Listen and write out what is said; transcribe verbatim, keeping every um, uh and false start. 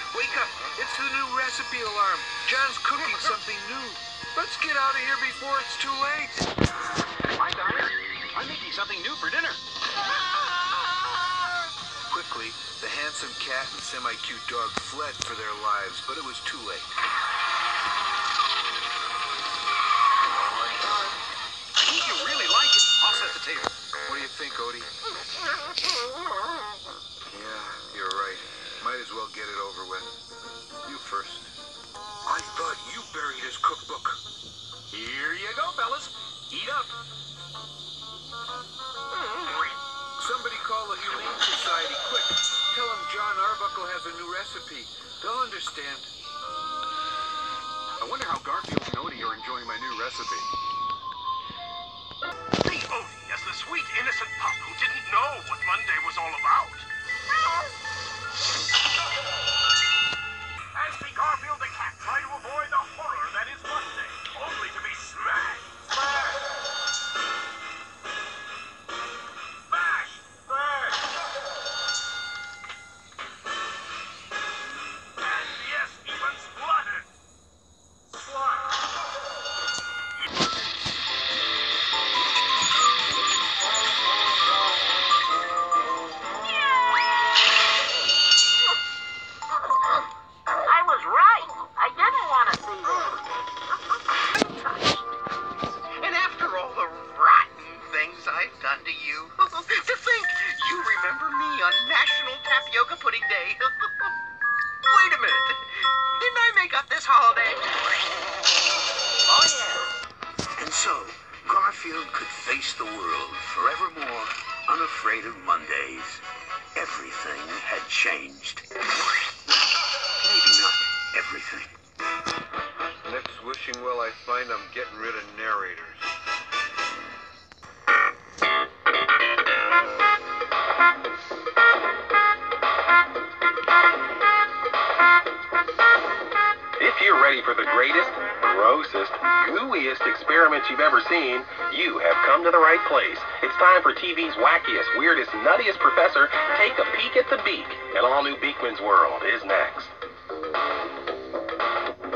Wake up. It's the new recipe alarm. John's cooking something new. Let's get out of here before it's too late. Hi, darling. I'm making something new for dinner. Quickly, the handsome cat and semi-cute dog fled for their lives, but it was too late. I think you really like it. I'll set the table. What do you think, Odie? Yeah, you're right. Might as well get it over with. You first. I thought you buried his cookbook. Here you go, fellas. Eat up. Somebody call the Humane Society, quick. Tell them John Arbuckle has a new recipe. They'll understand. I wonder how Garfield and Odie are enjoying my new recipe. The Odie as the sweet, innocent pup who didn't know what Monday was all about. As the Garfield the cat try to avoid the horror that is Monday, only to be smashed. Smash! Smash! And yes, even splattered. Slap! I was right. I didn't want to see this. And after all the rotten things I've done to you, to think you remember me on National Tapioca Pudding Day. Wait a minute. Didn't I make up this holiday? Oh, yeah. And so, Garfield could face the world forevermore, unafraid of Mondays. Everything had changed. Maybe not everything. Next wishing well I find I'm getting rid of narrators. If you're ready for the greatest, grossest, gooeyest experiment you've ever seen, you have come to the right place. It's time for T V's wackiest, weirdest, nuttiest professor. Take a peek at the Beak. An all-new Beakman's World is next.